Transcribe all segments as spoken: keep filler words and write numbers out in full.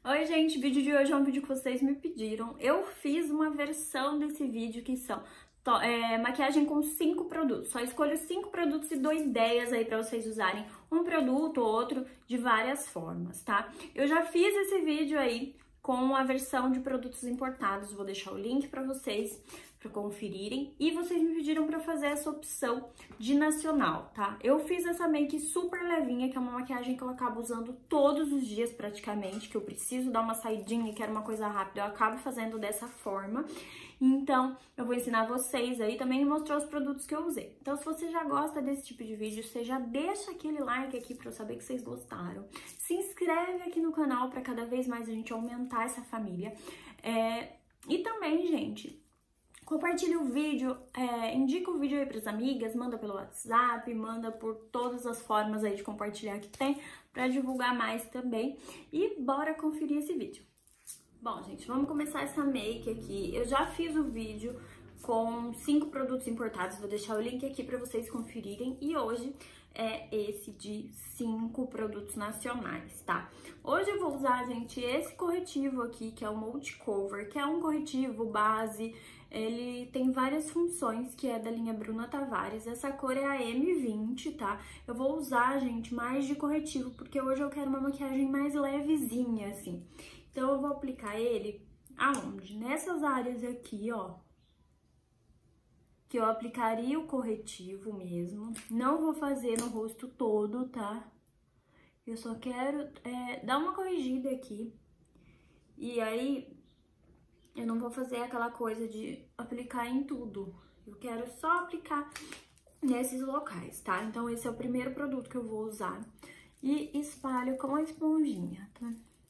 Oi, gente, o vídeo de hoje é um vídeo que vocês me pediram. Eu fiz uma versão desse vídeo que são é, maquiagem com cinco produtos. Só escolho cinco produtos e dou ideias aí pra vocês usarem um produto ou outro de várias formas, tá? Eu já fiz esse vídeo aí com a versão de produtos importados. Vou deixar o link pra vocês para conferirem. E vocês me pediram para fazer essa opção de nacional, tá? Eu fiz essa make super levinha, que é uma maquiagem que eu acabo usando todos os dias praticamente, que eu preciso dar uma saidinha e quero uma coisa rápida, eu acabo fazendo dessa forma. Então, eu vou ensinar vocês aí também e mostrar os produtos que eu usei. Então, se você já gosta desse tipo de vídeo, você já deixa aquele like aqui para eu saber que vocês gostaram. Se inscreve aqui no canal para cada vez mais a gente aumentar essa família. É... E também, gente, compartilha o vídeo, é, indica o vídeo aí para as amigas, manda pelo WhatsApp, manda por todas as formas aí de compartilhar que tem, para divulgar mais também. E bora conferir esse vídeo. Bom, gente, vamos começar essa make aqui. Eu já fiz o vídeo com cinco produtos importados, vou deixar o link aqui para vocês conferirem. E hoje é esse de cinco produtos nacionais, tá? Hoje eu vou usar, gente, esse corretivo aqui, que é o Multi Cover, que é um corretivo base. Ele tem várias funções, que é da linha Bruna Tavares. Essa cor é a M vinte, tá? Eu vou usar, gente, mais de corretivo, porque hoje eu quero uma maquiagem mais levezinha, assim. Então, eu vou aplicar ele aonde? Nessas áreas aqui, ó. Que eu aplicaria o corretivo mesmo. Não vou fazer no rosto todo, tá? Eu só quero é, dar uma corrigida aqui. E aí, eu não vou fazer aquela coisa de aplicar em tudo. Eu quero só aplicar nesses locais, tá? Então, esse é o primeiro produto que eu vou usar. E espalho com a esponjinha, tá?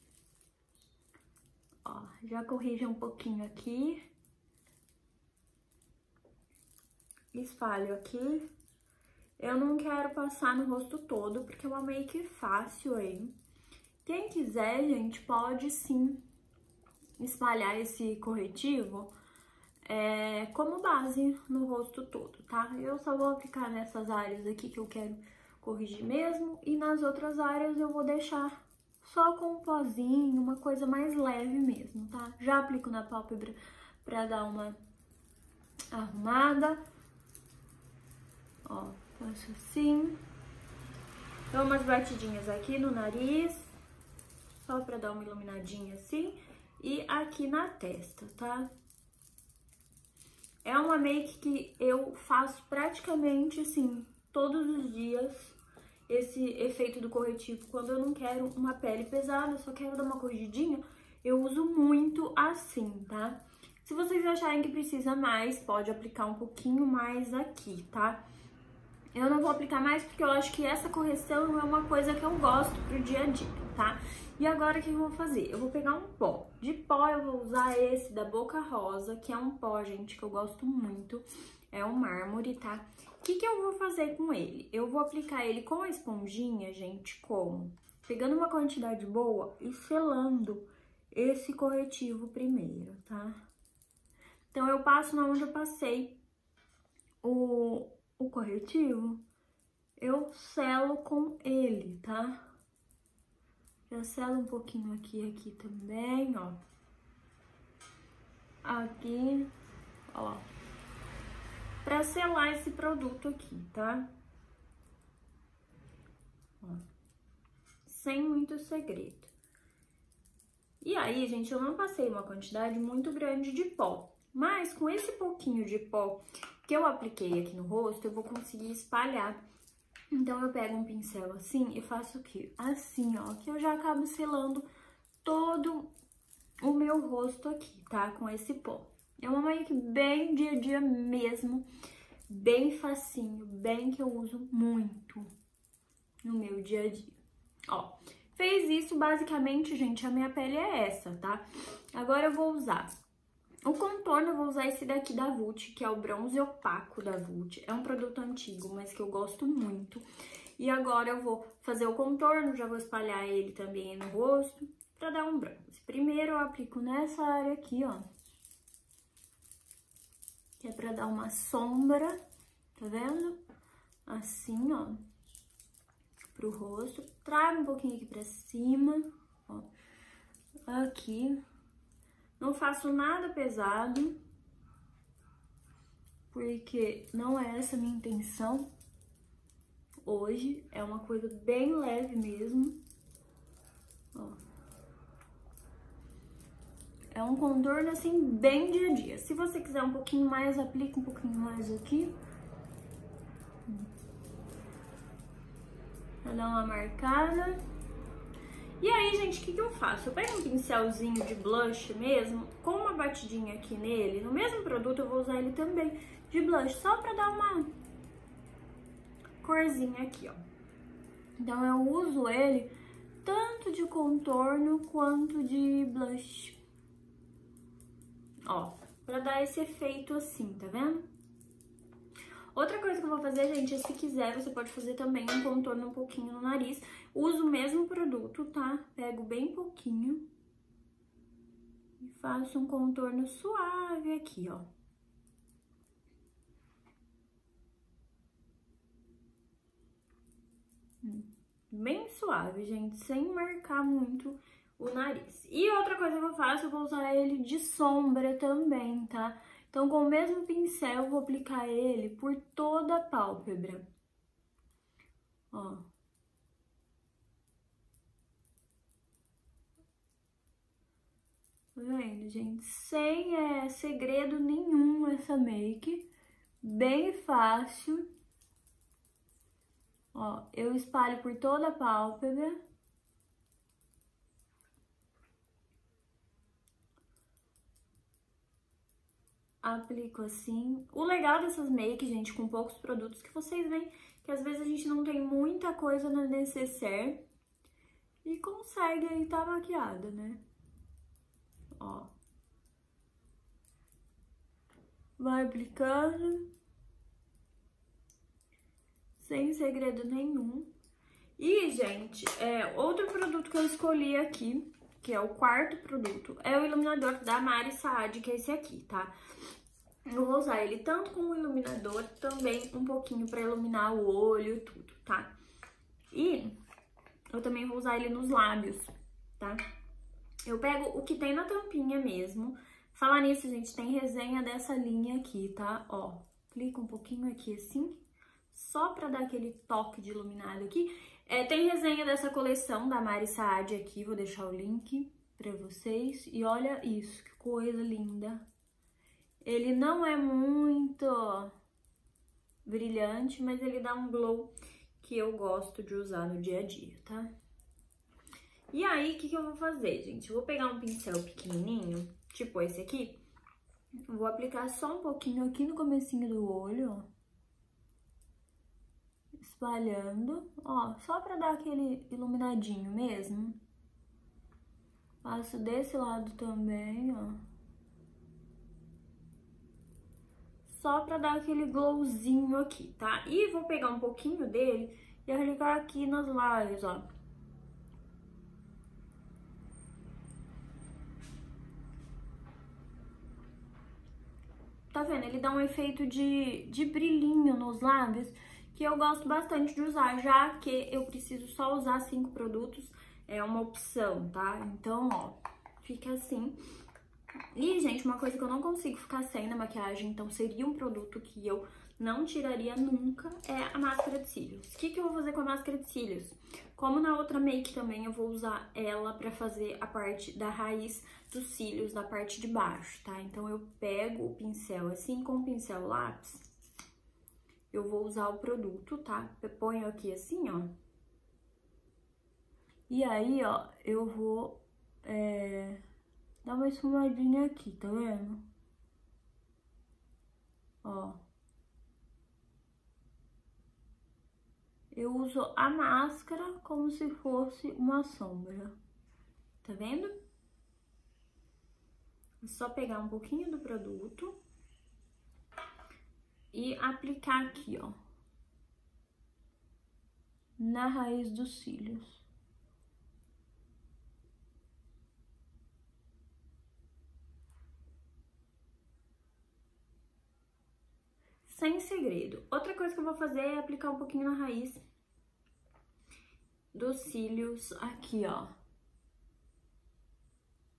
Ó, já corrija um pouquinho aqui. Espalho aqui. Eu não quero passar no rosto todo, porque é uma make fácil aí. Quem quiser, gente, pode sim espalhar esse corretivo é, como base no rosto todo, tá? Eu só vou aplicar nessas áreas aqui que eu quero corrigir mesmo, e nas outras áreas eu vou deixar só com um pozinho, uma coisa mais leve mesmo, tá? Já aplico na pálpebra pra dar uma arrumada. Ó, faço assim. Dou umas batidinhas aqui no nariz, só pra dar uma iluminadinha assim. E aqui na testa, tá? É uma make que eu faço praticamente, assim, todos os dias. Esse efeito do corretivo, quando eu não quero uma pele pesada, só quero dar uma corrigidinha, eu uso muito assim, tá? Se vocês acharem que precisa mais, pode aplicar um pouquinho mais aqui, tá? Eu não vou aplicar mais porque eu acho que essa correção é uma coisa que eu gosto pro dia a dia, tá? E agora o que eu vou fazer? Eu vou pegar um pó. De pó eu vou usar esse da Boca Rosa, que é um pó, gente, que eu gosto muito. É um mármore, tá? O que que eu vou fazer com ele? Eu vou aplicar ele com a esponjinha, gente, como? Pegando uma quantidade boa e selando esse corretivo primeiro, tá? Então, eu passo na onde eu passei o, o corretivo, eu selo com ele, tá? Já selo um pouquinho aqui e aqui também, ó. Aqui, ó. Pra selar esse produto aqui, tá? Ó. Sem muito segredo. E aí, gente, eu não passei uma quantidade muito grande de pó. Mas com esse pouquinho de pó que eu apliquei aqui no rosto, eu vou conseguir espalhar. Então, eu pego um pincel assim e faço o quê? Assim, ó, que eu já acabo selando todo o meu rosto aqui, tá? Com esse pó. É uma make bem dia a dia mesmo, bem facinho, bem que eu uso muito no meu dia a dia. Ó, fez isso, basicamente, gente, a minha pele é essa, tá? Agora eu vou usar o contorno, eu vou usar esse daqui da Vult, que é o bronze opaco da Vult. É um produto antigo, mas que eu gosto muito. E agora eu vou fazer o contorno, já vou espalhar ele também no rosto, pra dar um bronze. Primeiro eu aplico nessa área aqui, ó, que é pra dar uma sombra, tá vendo? Assim, ó, pro rosto. Trago um pouquinho aqui pra cima, ó. aqui. Não faço nada pesado, porque não é essa a minha intenção hoje. É uma coisa bem leve mesmo. Ó. É um contorno, assim, bem dia a dia. Se você quiser um pouquinho mais, aplica um pouquinho mais aqui. Pra dar uma marcada. E aí, gente, o que que eu faço? Eu pego um pincelzinho de blush mesmo, com uma batidinha aqui nele. No mesmo produto eu vou usar ele também de blush, só pra dar uma corzinha aqui, ó. Então eu uso ele tanto de contorno quanto de blush. Ó, pra dar esse efeito assim, tá vendo? Outra coisa que eu vou fazer, gente, é se quiser, você pode fazer também um contorno um pouquinho no nariz. Uso o mesmo produto, tá? Pego bem pouquinho e faço um contorno suave aqui, ó. Bem suave, gente, sem marcar muito o nariz. E outra coisa que eu faço, eu vou usar ele de sombra também, tá? Então, com o mesmo pincel, eu vou aplicar ele por toda a pálpebra. Ó. Tá vendo, gente? Sem é, segredo nenhum essa make. Bem fácil. Ó, eu espalho por toda a pálpebra. Aplico assim. O legal dessas makes, gente, com poucos produtos, que vocês veem que às vezes a gente não tem muita coisa na necessaire e consegue aí tá maquiada, né? Ó. Vai aplicando. Sem segredo nenhum. E, gente, é, outro produto que eu escolhi aqui, que é o quarto produto, é o iluminador da Mari Saad, que é esse aqui, tá? Eu vou usar ele tanto como iluminador, também um pouquinho pra iluminar o olho e tudo, tá? E eu também vou usar ele nos lábios, tá? Eu pego o que tem na tampinha mesmo. Falar nisso, gente, tem resenha dessa linha aqui, tá? Ó, clica um pouquinho aqui assim, só pra dar aquele toque de iluminado aqui. É, tem resenha dessa coleção da Mari Saad aqui, vou deixar o link pra vocês. E olha isso, que coisa linda. Ele não é muito brilhante, mas ele dá um glow que eu gosto de usar no dia a dia, tá? E aí, o que que eu vou fazer, gente? Eu vou pegar um pincel pequenininho, tipo esse aqui. Vou aplicar só um pouquinho aqui no comecinho do olho, ó. Espalhando, ó, só pra dar aquele iluminadinho mesmo. Passo desse lado também, ó. Só pra dar aquele glowzinho aqui, tá? E vou pegar um pouquinho dele e aplicar aqui nas lábios, ó. Tá vendo? Ele dá um efeito de, de brilhinho nos lábios, que eu gosto bastante de usar, já que eu preciso só usar cinco produtos, é uma opção, tá? Então, ó, fica assim. E, gente, uma coisa que eu não consigo ficar sem na maquiagem, então seria um produto que eu não tiraria nunca, é a máscara de cílios. O que que eu vou fazer com a máscara de cílios? Como na outra make também, eu vou usar ela pra fazer a parte da raiz dos cílios, da parte de baixo, tá? Então, eu pego o pincel assim, com o pincel lápis, eu vou usar o produto, tá? Eu ponho aqui assim, ó. E aí, ó, eu vou é, dar uma esfumadinha aqui, tá vendo? Ó. Eu uso a máscara como se fosse uma sombra, tá vendo? É só pegar um pouquinho do produto e aplicar aqui, ó, na raiz dos cílios. Sem segredo. Outra coisa que eu vou fazer é aplicar um pouquinho na raiz dos cílios aqui, ó.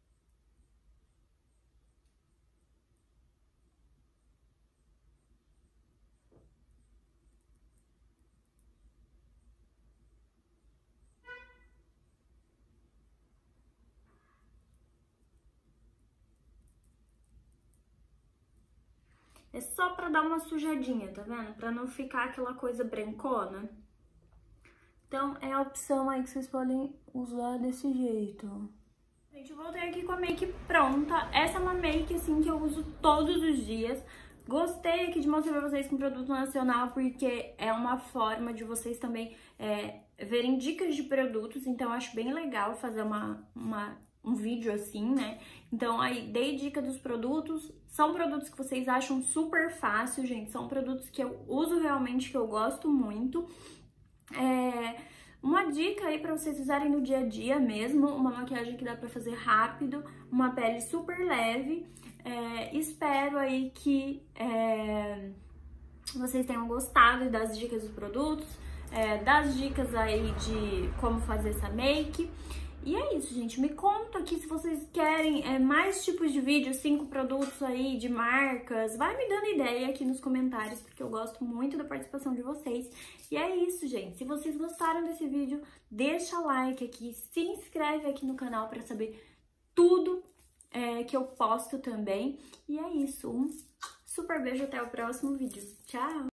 É só pra dar uma sujadinha, tá vendo? Pra não ficar aquela coisa brancona. Então, é a opção aí que vocês podem usar desse jeito. Gente, eu voltei aqui com a make pronta. Essa é uma make, assim, que eu uso todos os dias. Gostei aqui de mostrar pra vocês com produto nacional, porque é uma forma de vocês também é, verem dicas de produtos. Então, eu acho bem legal fazer uma, uma, um vídeo assim, né? Então, aí, dei dica dos produtos. São produtos que vocês acham super fácil, gente. São produtos que eu uso realmente, que eu gosto muito. É... Uma dica aí pra vocês usarem no dia a dia mesmo, uma maquiagem que dá pra fazer rápido, uma pele super leve. É, espero aí que é, vocês tenham gostado das dicas dos produtos, é, das dicas aí de como fazer essa make. E é isso, gente. Me conta aqui se vocês querem é, mais tipos de vídeos, cinco produtos aí de marcas. Vai me dando ideia aqui nos comentários, porque eu gosto muito da participação de vocês. E é isso, gente. Se vocês gostaram desse vídeo, deixa like aqui, se inscreve aqui no canal para saber tudo é, que eu posto também. E é isso. Um super beijo, até o próximo vídeo. Tchau!